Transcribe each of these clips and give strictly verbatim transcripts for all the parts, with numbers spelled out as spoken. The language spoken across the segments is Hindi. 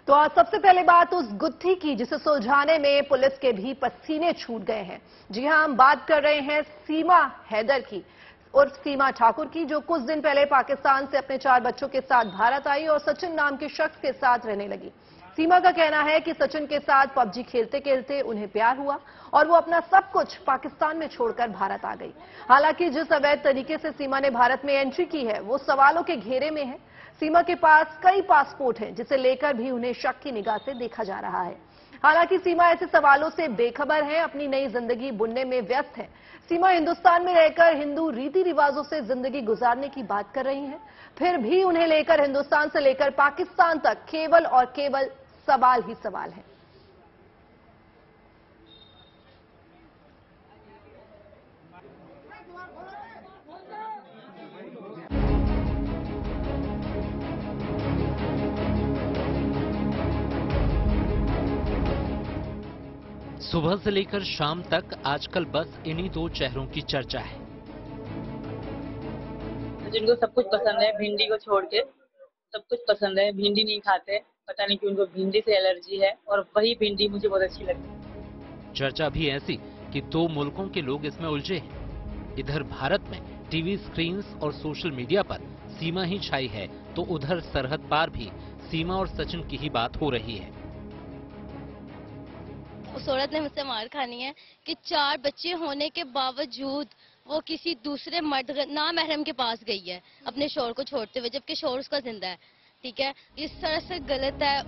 तो आज सबसे पहले बात उस गुत्थी की जिसे सुलझाने में पुलिस के भी पसीने छूट गए हैं। जी हां, हम बात कर रहे हैं सीमा हैदर की और सीमा ठाकुर की, जो कुछ दिन पहले पाकिस्तान से अपने चार बच्चों के साथ भारत आई और सचिन नाम के शख्स के साथ रहने लगी। सीमा का कहना है कि सचिन के साथ पबजी खेलते खेलते उन्हें प्यार हुआ और वो अपना सब कुछ पाकिस्तान में छोड़कर भारत आ गई। हालांकि जिस अवैध तरीके से सीमा ने भारत में एंट्री की है वो सवालों के घेरे में है। सीमा के पास कई पासपोर्ट हैं जिसे लेकर भी उन्हें शक की निगाह से देखा जा रहा है। हालांकि सीमा ऐसे सवालों से बेखबर है, अपनी नई जिंदगी बुनने में व्यस्त है। सीमा हिंदुस्तान में रहकर हिंदू रीति रिवाजों से जिंदगी गुजारने की बात कर रही हैं, फिर भी उन्हें लेकर हिंदुस्तान से लेकर पाकिस्तान तक केवल और केवल सवाल ही सवाल है। सुबह से लेकर शाम तक आजकल बस इन्हीं दो चेहरों की चर्चा है। जिनको सब कुछ पसंद है, भिंडी को छोड़ के सब कुछ पसंद है। भिंडी नहीं खाते, पता नहीं क्यों उनको भिंडी से एलर्जी है और वही भिंडी मुझे बहुत अच्छी लगती है। चर्चा भी ऐसी कि दो मुल्कों के लोग इसमें उलझे हैं। इधर भारत में टीवी स्क्रीन्स और सोशल मीडिया पर सीमा ही छाई है, तो उधर सरहद पार भी सीमा और सचिन की ही बात हो रही है। उस औरत ने मुझसे मार खानी है कि चार बच्चे होने के बावजूद वो किसी दूसरे मर्द नामहरम के पास गई है अपने शौहर को छोड़ते हुए, जबकि शौहर उसका जिंदा है। ठीक है, इस तरह से गलत है।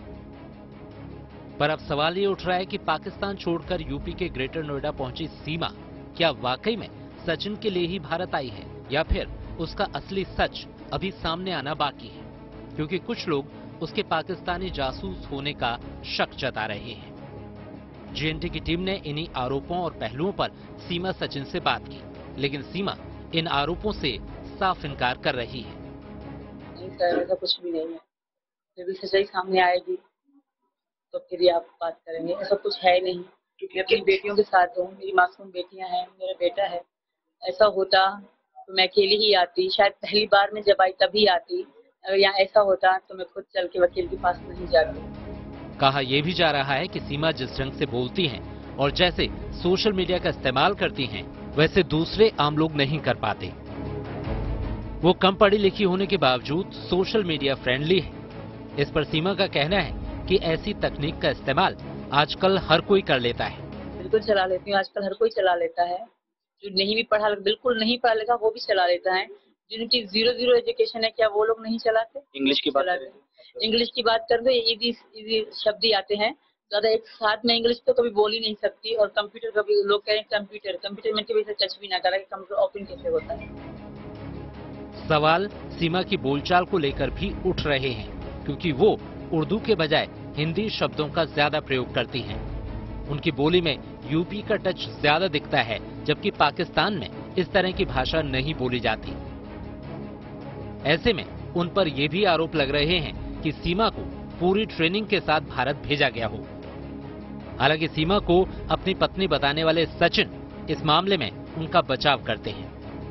पर अब सवाल ये उठ रहा है कि पाकिस्तान छोड़कर यूपी के ग्रेटर नोएडा पहुंची सीमा क्या वाकई में सचिन के लिए ही भारत आई है, या फिर उसका असली सच अभी सामने आना बाकी है, क्योंकि कुछ लोग उसके पाकिस्तानी जासूस होने का शक जता रहे हैं। जीएनटी की टीम ने इन्हीं आरोपों और पहलुओं पर सीमा सचिन से बात की, लेकिन सीमा इन आरोपों से साफ इनकार कर रही है। नहीं सर, ऐसा कुछ भी नहीं है। जब भी सच्चाई सामने आएगी तो फिर ही आप बात करेंगे। ऐसा कुछ है नहीं, क्योंकि अपनी बेटियों के साथ हूँ, मेरी मासूम बेटियां हैं, मेरा बेटा है। ऐसा होता तो मैं अकेली ही आती, शायद पहली बार में जब आई तभी आती। अगर यहाँ ऐसा होता तो मैं खुद चल के वकील के पास नहीं जाती। कहा यह भी जा रहा है कि सीमा जिस ढंग से बोलती हैं और जैसे सोशल मीडिया का इस्तेमाल करती हैं, वैसे दूसरे आम लोग नहीं कर पाते। वो कम पढ़ी लिखी होने के बावजूद सोशल मीडिया फ्रेंडली है। इस पर सीमा का कहना है कि ऐसी तकनीक का इस्तेमाल आजकल हर कोई कर लेता है। बिल्कुल चला लेती हूँ, आजकल हर कोई चला लेता है। जो नहीं भी पढ़ा, बिल्कुल नहीं पढ़ा लिखा, वो भी चला लेता है। जिनकी जीरो जीरो एजुकेशन है, क्या वो लोग नहीं चलाते? इंग्लिश की बात करें इंग्लिश की बात कर दो, इजी इजी शब्द ही आते हैं ज्यादा। एक साथ में इंग्लिश तो कभी बोल ही नहीं सकती। और कंप्यूटर का भी लोग कह रहे हैं कंप्यूटर कंप्यूटर में कभी से टच भी ना करा कि कंप्यूटर ओपन कैसे होता है। सवाल सीमा की बोलचाल को लेकर भी उठ रहे हैं, क्योंकि वो उर्दू के बजाय हिंदी शब्दों का ज्यादा प्रयोग करती हैं। उनकी बोली में यूपी का टच ज्यादा दिखता है, जबकि पाकिस्तान में इस तरह की भाषा नहीं बोली जाती। ऐसे में उन पर यह भी आरोप लग रहे हैं कि सीमा को पूरी ट्रेनिंग के साथ भारत भेजा गया हो। हालांकि सीमा को अपनी पत्नी बताने वाले सचिन इस मामले में उनका बचाव करते हैं।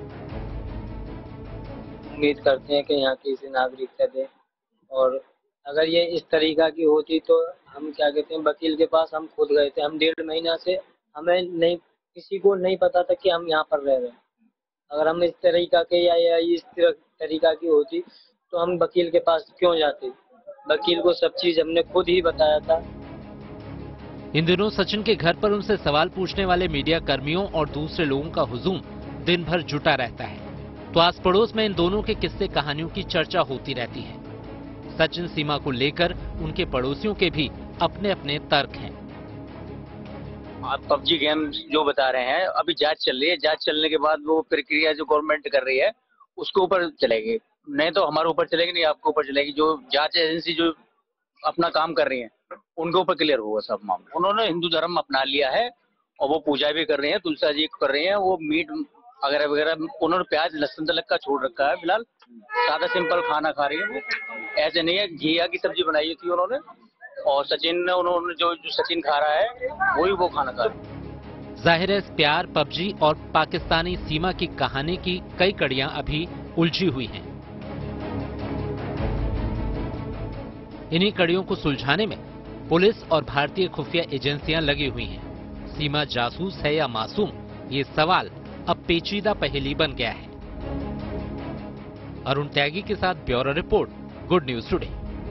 उम्मीद करते हैं कि यहाँ की इसे नागरिकता दे, और अगर ये इस तरीका की होती तो हम क्या कहते हैं, वकील के पास हम खुद गए थे। हम डेढ़ महीना से हमें नहीं, किसी को नहीं पता था कि हम यहाँ पर रह रहे हैं। अगर हम इस तरीका के या, या इस तरीका की होती तो हम वकील के पास क्यों जाते? वकील को सब चीज हमने खुद ही बताया था। इन दिनों सचिन के घर पर उनसे सवाल पूछने वाले मीडिया कर्मियों और दूसरे लोगों का हुजूम दिन भर जुटा रहता है, तो आस पड़ोस में इन दोनों के किस्से कहानियों की चर्चा होती रहती है। सचिन सीमा को लेकर उनके पड़ोसियों के भी अपने अपने तर्क हैं। आप पबजी गेम जो बता रहे हैं, अभी जांच चल रही है। जांच चलने के बाद वो प्रक्रिया जो गवर्नमेंट कर रही है उसके ऊपर चलेगी, नहीं तो हमारे ऊपर चलेगी, नहीं आपके ऊपर चलेगी। जो जांच एजेंसी जो अपना काम कर रही है उनके ऊपर क्लियर होगा सब मामला। उन्होंने हिंदू धर्म अपना लिया है और वो पूजा भी कर रही है, तुलसा जी कर रही है, वो मीट वगैरह वगैरह। उन्होंने प्याज लहसुन तलक का छोड़ रखा है, फिलहाल सादा सिंपल खाना खा रही है वो। ऐसे नहीं है, घिया की सब्जी बनाई थी उन्होंने, और सचिन ने उन्होंने जो जो सचिन खा रहा है वही वो खाना खा रहा है। जाहिर है प्यार, पबजी और पाकिस्तानी सीमा की कहानी की कई कड़ियां अभी उलझी हुई हैं। इन्हीं कड़ियों को सुलझाने में पुलिस और भारतीय खुफिया एजेंसियां लगी हुई हैं। सीमा जासूस है या मासूम, ये सवाल अब पेचीदा पहेली बन गया है। अरुण त्यागी के साथ bureau report, good news today.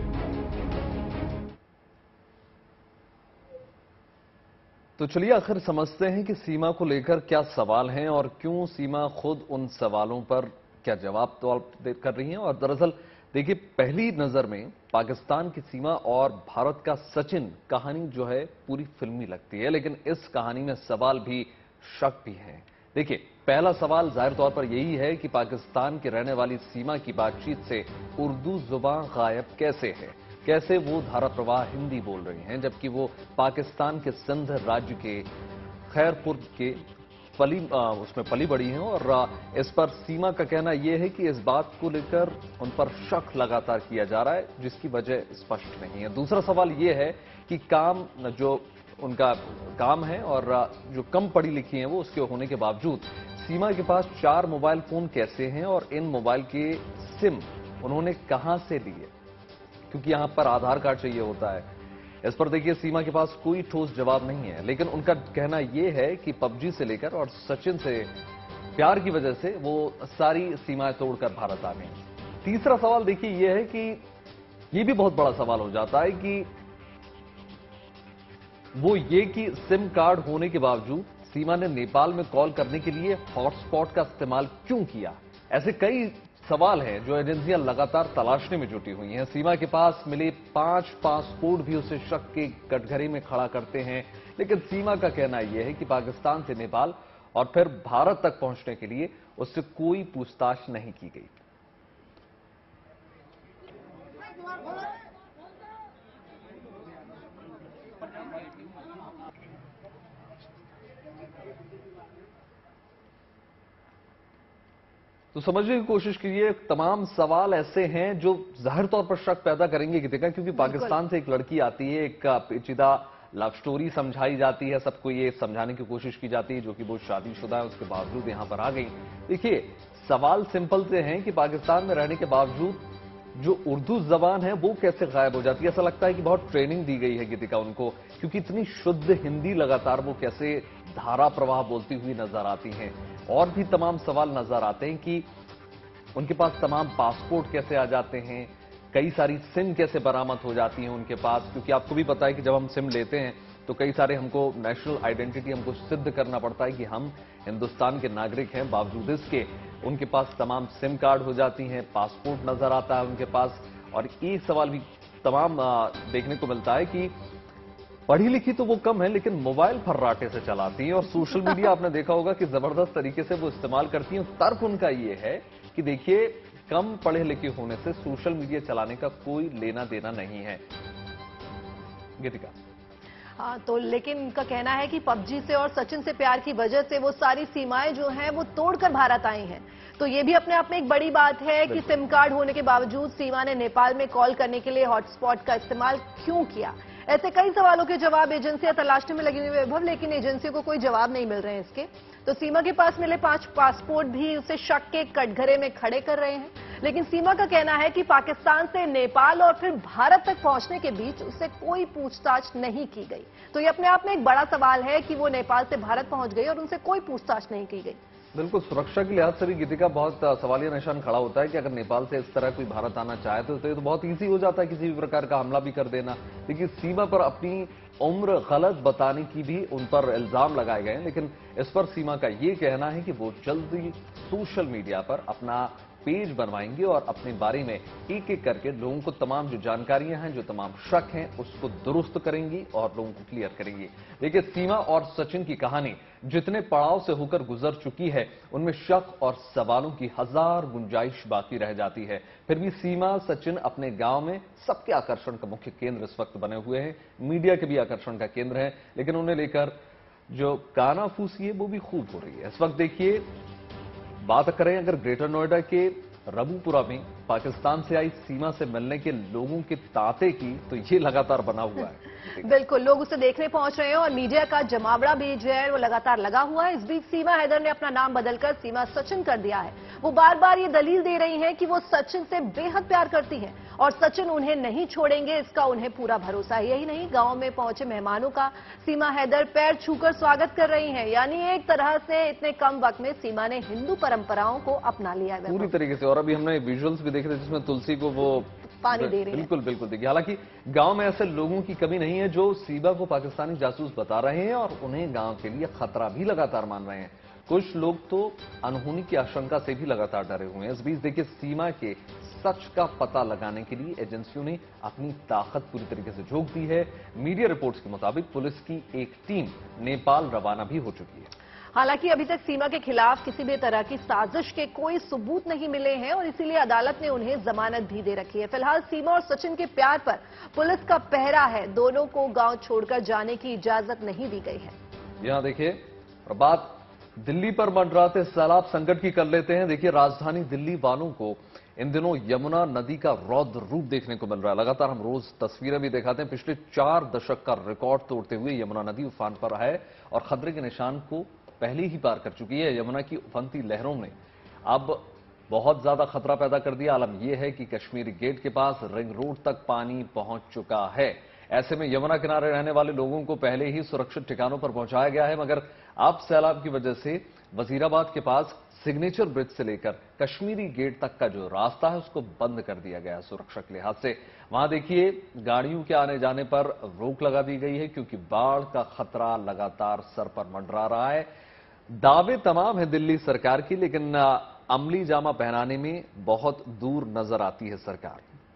तो चलिए आखिर समझते हैं कि सीमा को लेकर क्या सवाल हैं और क्यों सीमा खुद उन सवालों पर क्या जवाब तो कर रही हैं। और दरअसल देखिए, पहली नजर में पाकिस्तान की सीमा और भारत का सचिन कहानी जो है पूरी फिल्मी लगती है, लेकिन इस कहानी में सवाल भी, शक भी है। देखिए, पहला सवाल जाहिर तौर पर यही है कि पाकिस्तान की रहने वाली सीमा की बातचीत से उर्दू जुबान गायब कैसे है, कैसे वो धारा प्रवाह हिंदी बोल रही हैं, जबकि वो पाकिस्तान के सिंध राज्य के खैरपुर के पली उसमें पली बड़ी हैं। और इस पर सीमा का कहना यह है कि इस बात को लेकर उन पर शक लगातार किया जा रहा है, जिसकी वजह स्पष्ट नहीं है। दूसरा सवाल यह है कि काम जो उनका काम है और जो कम पढ़ी लिखी हैं वो, उसके होने के बावजूद सीमा के पास चार मोबाइल फोन कैसे हैं और इन मोबाइल के सिम उन्होंने कहां से लिए, क्योंकि यहां पर आधार कार्ड चाहिए होता है। इस पर देखिए, सीमा के पास कोई ठोस जवाब नहीं है, लेकिन उनका कहना यह है कि पबजी से लेकर और सचिन से प्यार की वजह से वो सारी सीमाएं तोड़कर भारत आ गई। तीसरा सवाल देखिए यह है कि यह भी बहुत बड़ा सवाल हो जाता है कि वो ये कि सिम कार्ड होने के बावजूद सीमा ने नेपाल में कॉल करने के लिए हॉटस्पॉट का इस्तेमाल क्यों किया। ऐसे कई सवाल हैं जो एजेंसियां लगातार तलाशने में जुटी हुई हैं। सीमा के पास मिले पांच पासपोर्ट भी उसे शक के कटघरे में खड़ा करते हैं, लेकिन सीमा का कहना यह है कि पाकिस्तान से नेपाल और फिर भारत तक पहुंचने के लिए उससे कोई पूछताछ नहीं की गई। तो समझने की कोशिश कीजिए, तमाम सवाल ऐसे हैं जो जाहिर तौर पर शक पैदा करेंगे कि देखा, क्योंकि पाकिस्तान से एक लड़की आती है, एक पेचीदा लव स्टोरी समझाई जाती है, सबको ये समझाने की कोशिश की जाती है जो कि वो शादीशुदा है, उसके बावजूद यहां पर आ गई। देखिए, सवाल सिंपल से हैं कि पाकिस्तान में रहने के बावजूद जो उर्दू जबान है वो कैसे गायब हो जाती है। ऐसा लगता है कि बहुत ट्रेनिंग दी गई है गीतिका उनको, क्योंकि इतनी शुद्ध हिंदी लगातार वो कैसे धारा प्रवाह बोलती हुई नजर आती हैं। और भी तमाम सवाल नजर आते हैं कि उनके पास तमाम पासपोर्ट कैसे आ जाते हैं, कई सारी सिम कैसे बरामद हो जाती हैं उनके पास, क्योंकि आपको भी पता है कि जब हम सिम लेते हैं तो कई सारे हमको नेशनल आइडेंटिटी हमको सिद्ध करना पड़ता है कि हम हिंदुस्तान के नागरिक हैं। बावजूद इसके उनके पास तमाम सिम कार्ड हो जाती हैं, पासपोर्ट नजर आता है उनके पास। और एक सवाल भी तमाम देखने को मिलता है कि पढ़ी लिखी तो वो कम है, लेकिन मोबाइल फर्राटे से चलाती हैं और सोशल मीडिया आपने देखा होगा कि जबरदस्त तरीके से वो इस्तेमाल करती हैं। तर्क उनका ये है कि देखिए, कम पढ़े लिखे होने से सोशल मीडिया चलाने का कोई लेना देना नहीं है। गीतिका। हाँ, तो लेकिन उनका कहना है कि पबजी से और सचिन से प्यार की वजह से वो सारी सीमाएं जो हैं वो तोड़कर भारत आई हैं। तो ये भी अपने आप में एक बड़ी बात है कि सिम कार्ड होने के बावजूद सीमा ने नेपाल में कॉल करने के लिए हॉटस्पॉट का इस्तेमाल क्यों किया। ऐसे कई सवालों के जवाब एजेंसियां तलाशने में लगी हुई वैभव, लेकिन एजेंसियों को कोई जवाब नहीं मिल रहे हैं इसके। तो सीमा के पास मिले पांच पासपोर्ट भी उसे शक के कटघरे में खड़े कर रहे हैं, लेकिन सीमा का कहना है कि पाकिस्तान से नेपाल और फिर भारत तक पहुंचने के बीच उससे कोई पूछताछ नहीं की गई। तो ये अपने आप में एक बड़ा सवाल है कि वो नेपाल से भारत पहुंच गई और उनसे कोई पूछताछ नहीं की गई। बिल्कुल, सुरक्षा के लिहाज से भी गीतिका बहुत सवालिया निशान खड़ा होता है कि अगर नेपाल से इस तरह कोई भारत आना चाहे तो ये तो बहुत ईजी हो जाता है किसी भी प्रकार का हमला भी कर देना। लेकिन सीमा पर अपनी उम्र गलत बताने की भी उन पर इल्जाम लगाए गए हैं, लेकिन इस पर सीमा का ये कहना है कि वो जल्दी सोशल मीडिया पर अपना पेज बनवाएंगे और अपने बारे में एक एक करके लोगों को तमाम जो जानकारियां हैं, जो तमाम शक हैं, उसको दुरुस्त करेंगी और लोगों को क्लियर करेंगी। देखिए, सीमा और सचिन की कहानी जितने पड़ाव से होकर गुजर चुकी है, उनमें शक और सवालों की हजार गुंजाइश बाकी रह जाती है। फिर भी सीमा सचिन अपने गांव में सबके आकर्षण का मुख्य केंद्र इस वक्त बने हुए हैं, मीडिया के भी आकर्षण का केंद्र है, लेकिन उन्हें लेकर जो कानाफूसी है वो भी खूब हो रही है इस वक्त। देखिए, बात करें अगर ग्रेटर नोएडा के रबूपुरा में पाकिस्तान से आई सीमा से मिलने के लोगों के तांते की, तो ये लगातार बना हुआ है। बिल्कुल, लोग उसे देखने पहुंच रहे हैं और मीडिया का जमावड़ा भी जो है वो लगातार लगा हुआ है। इस बीच सीमा हैदर ने अपना नाम बदलकर सीमा सचिन कर दिया है। वो बार बार ये दलील दे रही हैं कि वो सचिन से बेहद प्यार करती हैं और सचिन उन्हें नहीं छोड़ेंगे, इसका उन्हें पूरा भरोसा है। यही नहीं, गांव में पहुंचे मेहमानों का सीमा हैदर पैर छूकर स्वागत कर रही हैं। यानी एक तरह से इतने कम वक्त में सीमा ने हिंदू परंपराओं को अपना लिया है पूरी तरीके से। और अभी हमने विजुअल्स भी देखे थे जिसमें तुलसी को वो पानी दे रही है। बिल्कुल बिल्कुल देखिए, हालांकि गांव में ऐसे लोगों की कमी नहीं है जो सीमा को पाकिस्तानी जासूस बता रहे हैं और उन्हें गांव के लिए खतरा भी लगातार मान रहे हैं। कुछ लोग तो अनहोनी की आशंका से भी लगातार डरे हुए हैं। इस बीच देखिए, सीमा के सच का पता लगाने के लिए एजेंसियों ने अपनी ताकत पूरी तरीके से झोंक दी है। मीडिया रिपोर्ट्स के मुताबिक पुलिस की एक टीम नेपाल रवाना भी हो चुकी है। हालांकि अभी तक सीमा के खिलाफ किसी भी तरह की साजिश के कोई सबूत नहीं मिले हैं और इसीलिए अदालत ने उन्हें जमानत भी दे रखी है। फिलहाल सीमा और सचिन के प्यार पर पुलिस का पहरा है। दोनों को गांव छोड़कर जाने की इजाजत नहीं दी गई है। यहां देखिए, बात दिल्ली पर मंडराते सैलाब संकट की कर लेते हैं। देखिए, राजधानी दिल्ली वालों को इन दिनों यमुना नदी का रौद्र रूप देखने को मिल रहा है। लगातार हम रोज तस्वीरें भी दिखाते हैं। पिछले चार दशक का रिकॉर्ड तोड़ते हुए यमुना नदी उफान पर है और खतरे के निशान को पहले ही पार कर चुकी है। यमुना की उफनती लहरों ने अब बहुत ज्यादा खतरा पैदा कर दिया। आलम यह है कि कश्मीरी गेट के पास रिंग रोड तक पानी पहुंच चुका है। ऐसे में यमुना किनारे रहने वाले लोगों को पहले ही सुरक्षित ठिकानों पर पहुंचाया गया है, मगर अब सैलाब की वजह से वजीराबाद के पास सिग्नेचर ब्रिज से लेकर कश्मीरी गेट तक का जो रास्ता है उसको बंद कर दिया गया है सुरक्षा के लिहाज से। वहां देखिए, गाड़ियों के आने जाने पर रोक लगा दी गई है क्योंकि बाढ़ का खतरा लगातार सर पर मंडरा रहा है। दावे तमाम है दिल्ली सरकार की, लेकिन अमली जामा पहनाने में बहुत दूर नजर आती है सरकार।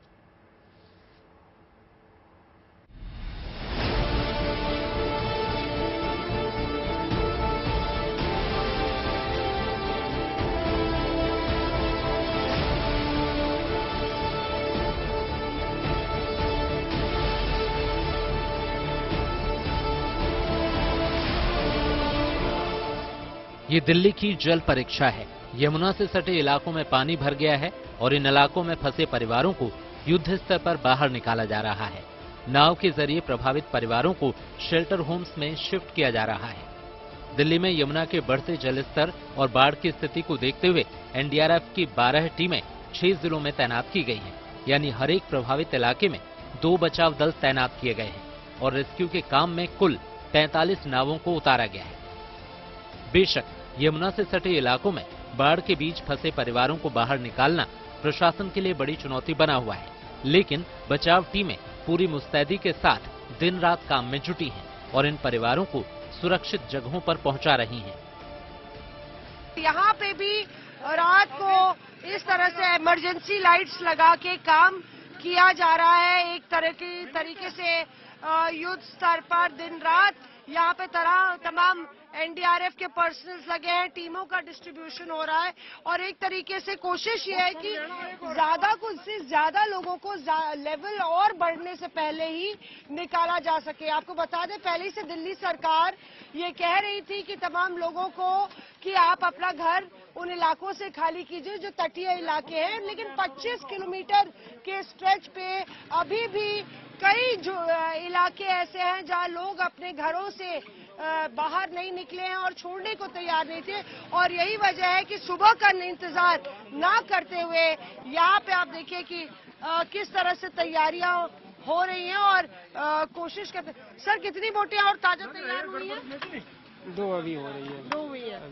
ये दिल्ली की जल परीक्षा है। यमुना से सटे इलाकों में पानी भर गया है और इन इलाकों में फंसे परिवारों को युद्ध स्तर पर बाहर निकाला जा रहा है। नाव के जरिए प्रभावित परिवारों को शेल्टर होम्स में शिफ्ट किया जा रहा है। दिल्ली में यमुना के बढ़ते जलस्तर और बाढ़ की स्थिति को देखते हुए एनडीआरएफ की बारह टीमें छह जिलों में तैनात की गई हैं। यानी हर एक प्रभावित इलाके में दो बचाव दल तैनात किए गए हैं और रेस्क्यू के काम में कुल तैंतालीस नावों को उतारा गया है। बेशक यमुना से सटे इलाकों में बाढ़ के बीच फंसे परिवारों को बाहर निकालना प्रशासन के लिए बड़ी चुनौती बना हुआ है, लेकिन बचाव टीमें पूरी मुस्तैदी के साथ दिन रात काम में जुटी हैं और इन परिवारों को सुरक्षित जगहों पर पहुंचा रही हैं। यहाँ पे भी रात को इस तरह से इमरजेंसी लाइट्स लगा के काम किया जा रहा है। एक तरह की तरीके से युद्ध स्तर पर दिन रात यहाँ पे तरह तमाम एनडीआरएफ के पर्सनल्स लगे हैं, टीमों का डिस्ट्रीब्यूशन हो रहा है और एक तरीके से कोशिश ये है कि ज्यादा कुछ से ज्यादा लोगों को लेवल और बढ़ने से पहले ही निकाला जा सके। आपको बता दें, पहले से दिल्ली सरकार ये कह रही थी कि तमाम लोगों को कि आप अपना घर उन इलाकों से खाली कीजिए जो तटीय इलाके हैं, लेकिन पच्चीस किलोमीटर के स्ट्रेच पे अभी भी कई जो इलाके ऐसे हैं जहां लोग अपने घरों से बाहर नहीं निकले हैं और छोड़ने को तैयार नहीं थे और यही वजह है कि सुबह का इंतजार ना करते हुए यहाँ पे आप देखिए कि आ, किस तरह से तैयारियां हो रही हैं और आ, कोशिश करते। सर, कितनी बोटें और ताजा तैयार हुई हैं? दो अभी हो रही है। दो हुई है।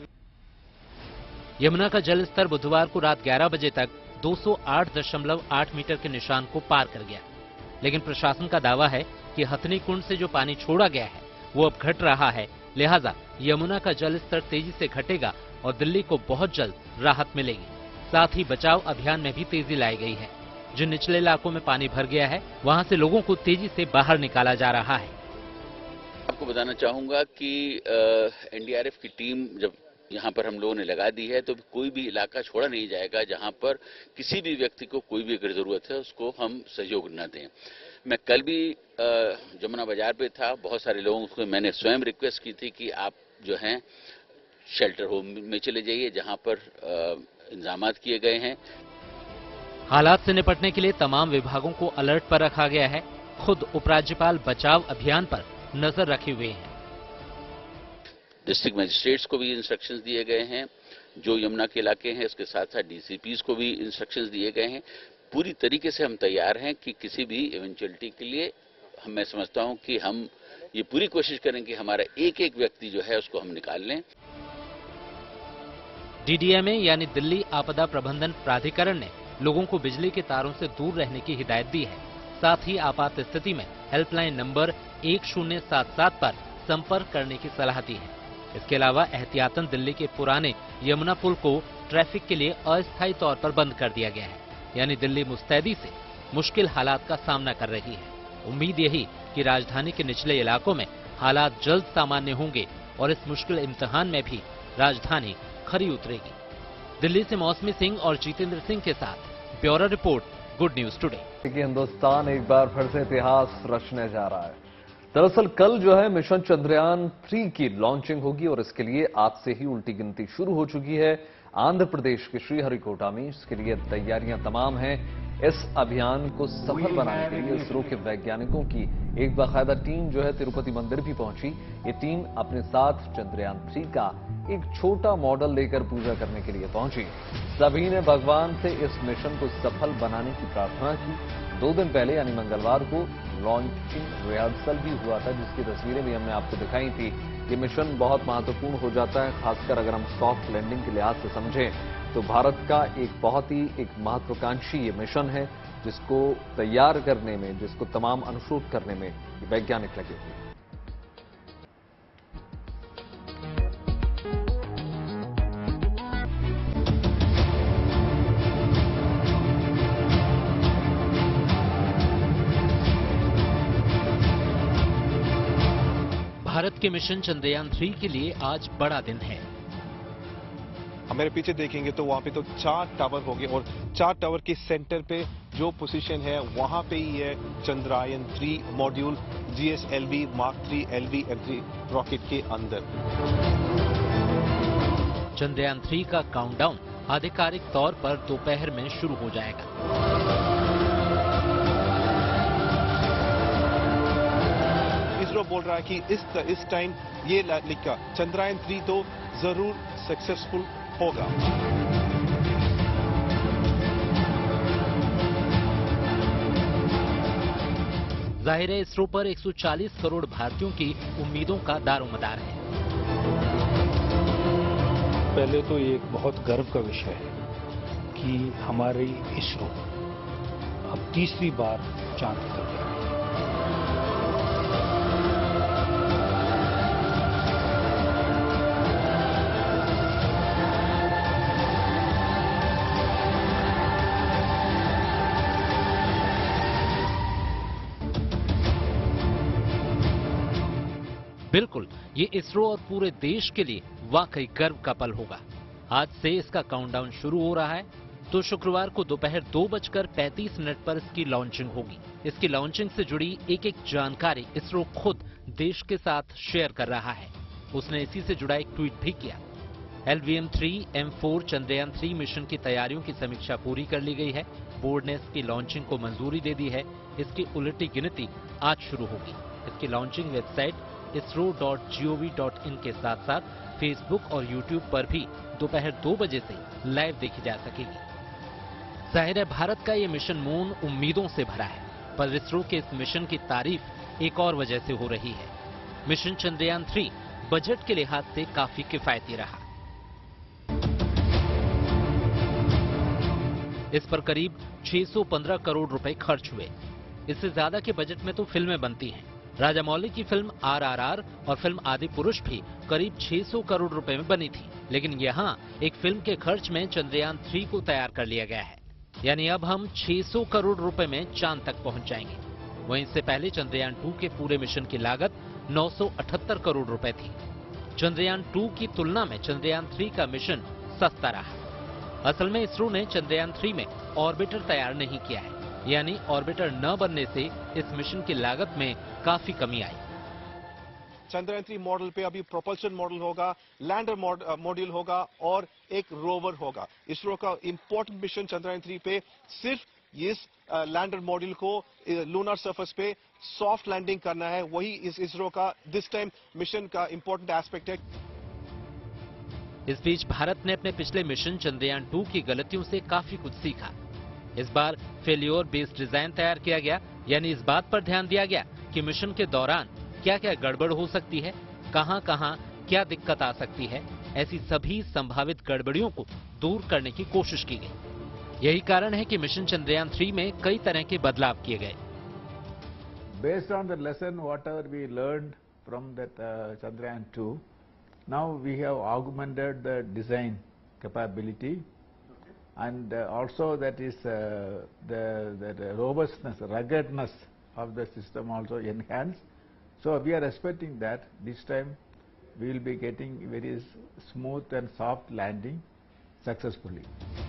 यमुना का जल स्तर बुधवार को रात ग्यारह बजे तक दो सौ आठ दशमलव आठ मीटर के निशान को पार कर गया, लेकिन प्रशासन का दावा है कि हथनी कुंड से जो पानी छोड़ा गया है वो अब घट रहा है, लिहाजा यमुना का जल स्तर तेजी से घटेगा और दिल्ली को बहुत जल्द राहत मिलेगी। साथ ही बचाव अभियान में भी तेजी लाई गई है। जिन निचले इलाकों में पानी भर गया है वहां से लोगों को तेजी से बाहर निकाला जा रहा है। आपको बताना चाहूंगा कि एनडीआरएफ की टीम जब यहाँ पर हम लोगों ने लगा दी है तो कोई भी इलाका छोड़ा नहीं जाएगा जहाँ पर किसी भी व्यक्ति को कोई भी अगर जरूरत है उसको हम सहयोग न दें। मैं कल भी जमुना बाजार पे था, बहुत सारे लोगों को मैंने स्वयं रिक्वेस्ट की थी कि आप जो हैं शेल्टर होम में चले जाइए जहाँ पर इंतजामात किए गए हैं। हालात से निपटने के लिए तमाम विभागों को अलर्ट पर रखा गया है। खुद उपराज्यपाल बचाव अभियान पर नजर रखे हुए हैं। डिस्ट्रिक्ट मजिस्ट्रेट्स को भी इंस्ट्रक्शंस दिए गए हैं, जो यमुना के इलाके हैं, इसके साथ साथ डीसीपीज को भी इंस्ट्रक्शंस दिए गए हैं। पूरी तरीके से हम तैयार हैं कि किसी भी इवेंचुअलिटी के लिए हम मैं समझता हूं कि हम ये पूरी कोशिश करें कि हमारा एक एक व्यक्ति जो है उसको हम निकाल लें। डीडीएमए यानी दिल्ली आपदा प्रबंधन प्राधिकरण ने लोगों को बिजली के तारों से दूर रहने की हिदायत दी है। साथ ही आपात स्थिति में हेल्पलाइन नंबर एक शून्य सात सात पर संपर्क करने की सलाह दी है। इसके अलावा एहतियातन दिल्ली के पुराने यमुना पुल को ट्रैफिक के लिए अस्थायी तौर पर बंद कर दिया गया है, यानी दिल्ली मुस्तैदी से मुश्किल हालात का सामना कर रही है। उम्मीद यही कि राजधानी के निचले इलाकों में हालात जल्द सामान्य होंगे और इस मुश्किल इम्तिहान में भी राजधानी खरी उतरेगी। दिल्ली से मौसमी सिंह और जितेंद्र सिंह के साथ bureau report, good news today. Hindustan एक बार फिर से इतिहास रचने जा रहा है। दरअसल कल जो है मिशन चंद्रयान थ्री की लॉन्चिंग होगी और इसके लिए आज से ही उल्टी गिनती शुरू हो चुकी है। आंध्र प्रदेश के श्रीहरिकोटा में इसके लिए तैयारियां तमाम हैं। इस अभियान को सफल बनाने के लिए इसरो के वैज्ञानिकों की एक बाकायदा टीम जो है तिरुपति मंदिर भी पहुंची। ये टीम अपने साथ चंद्रयान थ्री का एक छोटा मॉडल लेकर पूजा करने के लिए पहुंची। सभी ने भगवान से इस मिशन को सफल बनाने की प्रार्थना की। दो दिन पहले यानी मंगलवार को लॉन्चिंग रिहर्सल भी हुआ था, जिसकी तस्वीरें भी हमने आपको दिखाई थी। ये मिशन बहुत महत्वपूर्ण हो जाता है, खासकर अगर हम सॉफ्ट लैंडिंग के लिहाज से समझें तो भारत का एक बहुत ही एक महत्वाकांक्षी ये मिशन है, जिसको तैयार करने में, जिसको तमाम अनुशोध करने में वैज्ञानिक लगे हुए हैं। भारत के मिशन चंद्रयान थ्री के लिए आज बड़ा दिन है। मेरे पीछे देखेंगे तो वहां पे तो चार टावर होंगे और चार टावर के सेंटर पे जो पोजीशन है वहां पे ही है Chandrayaan three module GSLV mark three LV M three rocket के अंदर। चंद्रयान थ्री का काउंटडाउन आधिकारिक तौर पर दोपहर में शुरू हो जाएगा। इसरो बोल रहा है कि इस इस टाइम ये लिखा चंद्रयान थ्री तो जरूर सक्सेसफुल होगा। जाहिर है इसरो पर एक सौ चालीस करोड़ भारतीयों की उम्मीदों का दारोमदार है। पहले तो ये एक बहुत गर्व का विषय है कि हमारी इसरो अब तीसरी बार चांद पर गया। बिल्कुल, ये इसरो और पूरे देश के लिए वाकई गर्व का पल होगा। आज से इसका काउंटडाउन शुरू हो रहा है, तो शुक्रवार को दोपहर दो बजकर पैंतीस मिनट पर इसकी लॉन्चिंग होगी। इसकी लॉन्चिंग से जुड़ी एक एक जानकारी इसरो खुद देश के साथ शेयर कर रहा है। उसने इसी से जुड़ा एक ट्वीट भी किया। L V M three M four Chandrayaan three mission की तैयारियों की समीक्षा पूरी कर ली गई है। बोर्ड ने इसकी लॉन्चिंग को मंजूरी दे दी है। इसकी उलटी गिनती आज शुरू होगी। इसकी launching website ISRO dot G O V dot in के साथ साथ फेसबुक और यूट्यूब पर भी दोपहर दो बजे से लाइव देखी जा सकेगी। जाहिर है भारत का ये मिशन मून उम्मीदों से भरा है, पर इसरो के इस मिशन की तारीफ एक और वजह से हो रही है। मिशन चंद्रयान थ्री बजट के लिहाज से काफी किफायती रहा। इस पर करीब छह सौ पंद्रह करोड़ रुपए खर्च हुए। इससे ज्यादा के बजट में तो फिल्में बनती हैं। राजा मौली की फिल्म आर आर आर और फिल्म आदि पुरुष भी करीब छह सौ करोड़ रुपए में बनी थी, लेकिन यहाँ एक फिल्म के खर्च में चंद्रयान थ्री को तैयार कर लिया गया है। यानी अब हम छह सौ करोड़ रुपए में चांद तक पहुंच जाएंगे। वहीं इससे पहले चंद्रयान टू के पूरे मिशन की लागत नौ सौ अठहत्तर करोड़ रुपए थी। चंद्रयान टू की तुलना में चंद्रयान थ्री का मिशन सस्ता रहा। असल में इसरो ने चंद्रयान थ्री में ऑर्बिटर तैयार नहीं किया है, यानी ऑर्बिटर न बनने से इस मिशन की लागत में काफी कमी आई। चंद्रयान थ्री मॉडल पे अभी प्रोपल्शन मॉडल होगा, लैंडर मॉड्यूल होगा और एक रोवर होगा। इसरो का इंपॉर्टेंट मिशन चंद्रयान थ्री पे सिर्फ इस लैंडर मॉड्यूल को लूनर सरफेस पे सॉफ्ट लैंडिंग करना है। वही इस इसरो का दिस टाइम मिशन का इंपॉर्टेंट एस्पेक्ट है। इस बीच भारत ने अपने पिछले मिशन चंद्रयान टू की गलतियों से काफी कुछ सीखा। इस बार फेल्योर बेस्ड डिजाइन तैयार किया गया, यानी इस बात पर ध्यान दिया गया कि मिशन के दौरान क्या क्या गड़बड़ हो सकती है, कहां कहां क्या दिक्कत आ सकती है। ऐसी सभी संभावित गड़बड़ियों को दूर करने की कोशिश की गई। यही कारण है कि मिशन चंद्रयान थ्री में कई तरह के बदलाव किए गए। Based on the lesson whatever we learned from that uh, Chandrayaan two, now we have augmented the design capability, and uh, also that is uh, the, the, the robustness, ruggedness of the system also enhanced. So we are expecting that this time we will be getting very smooth and soft landing successfully.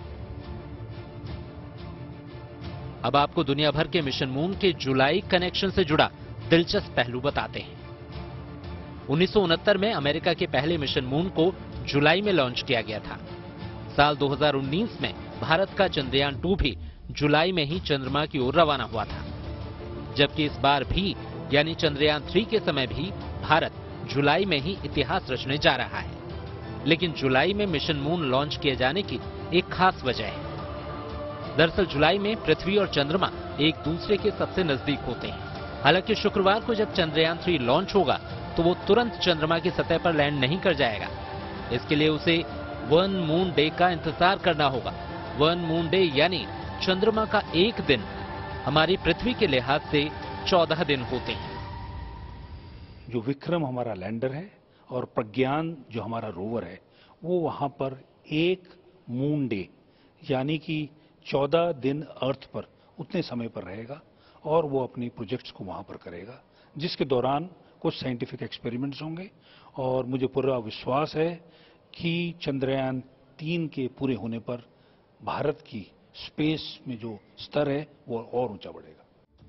अब आपको दुनिया भर के मिशन मून के जुलाई कनेक्शन से जुड़ा दिलचस्प पहलू बताते हैं। उन्नीस सौ उनहत्तर में अमेरिका के पहले मिशन मून को जुलाई में लॉन्च किया गया था। साल दो हज़ार उन्नीस में भारत का चंद्रयान टू भी जुलाई में ही चंद्रमा की ओर रवाना हुआ था, जबकि इस बार भी यानी चंद्रयान थ्री के समय भी भारत जुलाई में ही इतिहास रचने जा रहा है। लेकिन जुलाई में मिशन मून लॉन्च किए जाने की एक खास वजह है। दरअसल जुलाई में पृथ्वी और चंद्रमा एक दूसरे के सबसे नजदीक होते हैं। हालांकि शुक्रवार को जब चंद्रयान थ्री लॉन्च होगा तो वो तुरंत चंद्रमा की सतह पर लैंड नहीं कर जाएगा। इसके लिए उसे वन मून डे का इंतजार करना होगा। वन मून डे यानी चंद्रमा का एक दिन हमारी पृथ्वी के लिहाज से चौदह दिन होते हैं। जो विक्रम हमारा लैंडर है और प्रज्ञान जो हमारा रोवर है, वो वहां पर एक मून डे यानी कि चौदह दिन अर्थ पर उतने समय पर रहेगा और वो अपनी प्रोजेक्ट्स को वहां पर करेगा, जिसके दौरान कुछ साइंटिफिक एक्सपेरिमेंट्स होंगे। और मुझे पूरा विश्वास है कि चंद्रयान तीन के पूरे होने पर भारत की स्पेस में जो स्तर है वो और ऊंचा बढ़ेगा।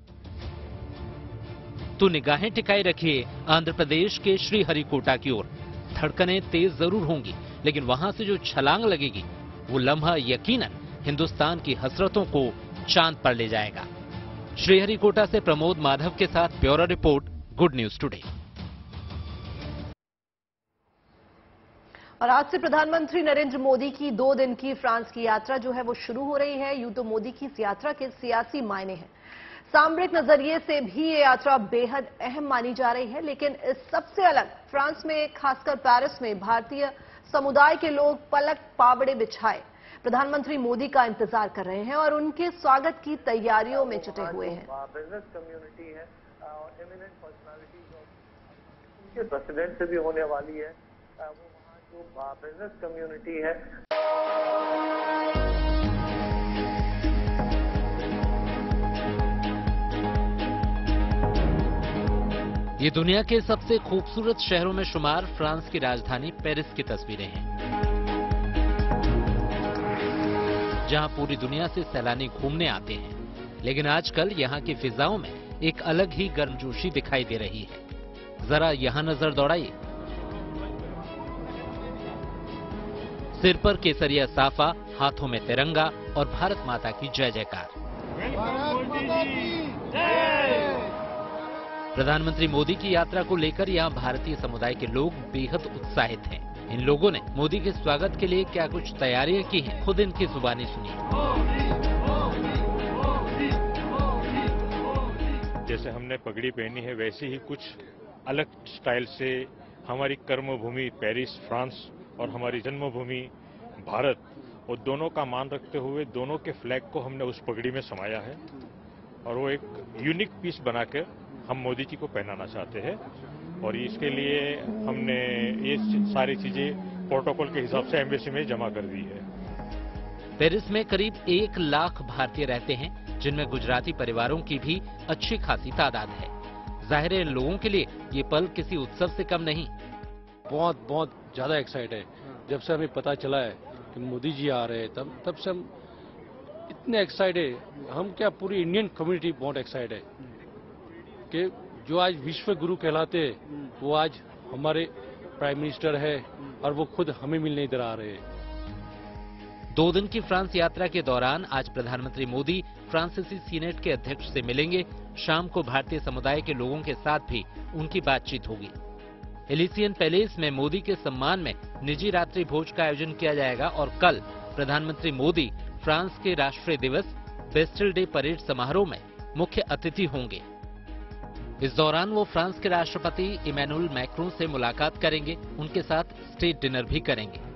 तो निगाहें टिकाए रखिए आंध्र प्रदेश के श्रीहरिकोटा की ओर। धड़कनें तेज जरूर होंगी, लेकिन वहां से जो छलांग लगेगी वो लम्हा यकीनन हिंदुस्तान की हसरतों को चांद पर ले जाएगा। श्रीहरिकोटा से प्रमोद माधव के साथ bureau report, good news today. और आज से प्रधानमंत्री नरेंद्र मोदी की दो दिन की फ्रांस की यात्रा जो है वो शुरू हो रही है। यूं तो मोदी की इस यात्रा के सियासी मायने हैं, सामरिक नजरिए से भी ये यात्रा बेहद अहम मानी जा रही है। लेकिन इस सबसे अलग फ्रांस में, खासकर पेरिस में भारतीय समुदाय के लोग पलक पावड़े बिछाए प्रधानमंत्री मोदी का इंतजार कर रहे हैं और उनके स्वागत की तैयारियों में जुटे हुए हैं। बिजनेस कम्युनिटी है और एमिनेंट पर्सनालिटीज उनके प्रेसिडेंट से भी होने वाली है। वो वहाँ जो बिजनेस कम्युनिटी है, ये दुनिया के सबसे खूबसूरत शहरों में शुमार फ्रांस की राजधानी पेरिस की तस्वीरें हैं, जहां पूरी दुनिया से सैलानी घूमने आते हैं। लेकिन आजकल यहां की फिजाओं में एक अलग ही गर्मजोशी दिखाई दे रही है। जरा यहां नजर दौड़ाइए। सिर पर केसरिया साफा, हाथों में तिरंगा और भारत माता की जय जयकार। प्रधानमंत्री मोदी की यात्रा को लेकर यहां भारतीय समुदाय के लोग बेहद उत्साहित हैं। इन लोगों ने मोदी के स्वागत के लिए क्या कुछ तैयारियां की हैं, खुद इनकी जुबानी सुनिए। जैसे हमने पगड़ी पहनी है वैसे ही कुछ अलग स्टाइल से हमारी कर्मभूमि पेरिस फ्रांस और हमारी जन्मभूमि भारत, और दोनों का मान रखते हुए दोनों के फ्लैग को हमने उस पगड़ी में समाया है और वो एक यूनिक पीस बनाकर हम मोदी जी को पहनाना चाहते हैं। और इसके लिए हमने ये सारी चीजें प्रोटोकॉल के हिसाब से एम्बेसी में जमा कर दी है। पेरिस में करीब एक लाख भारतीय रहते हैं, जिनमें गुजराती परिवारों की भी अच्छी खासी तादाद है। जाहिर है इन लोगों के लिए ये पल किसी उत्सव से कम नहीं। बहुत बहुत ज्यादा एक्साइट है। जब से हमें पता चला है कि मोदी जी आ रहे हैं तब तब से हम इतने एक्साइट है, हम क्या पूरी इंडियन कम्युनिटी बहुत एक्साइट है कि जो आज विश्व गुरु कहलाते हैं वो आज हमारे प्राइम मिनिस्टर है और वो खुद हमें मिलने इधर आ रहे हैं। दो दिन की फ्रांस यात्रा के दौरान आज प्रधानमंत्री मोदी फ्रांसीसी सीनेट के अध्यक्ष से मिलेंगे। शाम को भारतीय समुदाय के लोगों के साथ भी उनकी बातचीत होगी। एलिसियन पैलेस में मोदी के सम्मान में निजी रात्रि भोज का आयोजन किया जाएगा और कल प्रधानमंत्री मोदी फ्रांस के राष्ट्रीय दिवस बेस्टिल डे परेड समारोह में मुख्य अतिथि होंगे। इस दौरान वो फ्रांस के राष्ट्रपति इमैनुअल मैक्रों से मुलाकात करेंगे, उनके साथ स्टेट डिनर भी करेंगे।